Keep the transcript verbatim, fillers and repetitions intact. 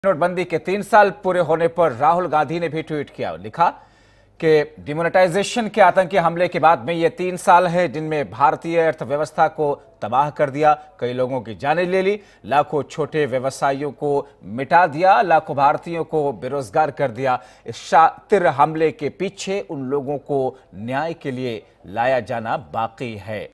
नोटबंदी के तीन साल पूरे होने पर राहुल गांधी ने भी ट्वीट किया। लिखा कि डिमोनेटाइजेशन के आतंकी हमले के बाद में ये तीन साल है जिनमें भारतीय अर्थव्यवस्था को तबाह कर दिया, कई लोगों की जानें ले ली, लाखों छोटे व्यवसायियों को मिटा दिया, लाखों भारतीयों को बेरोजगार कर दिया। इस शातिर हमले के पीछे उन लोगों को न्याय के लिए लाया जाना बाकी है।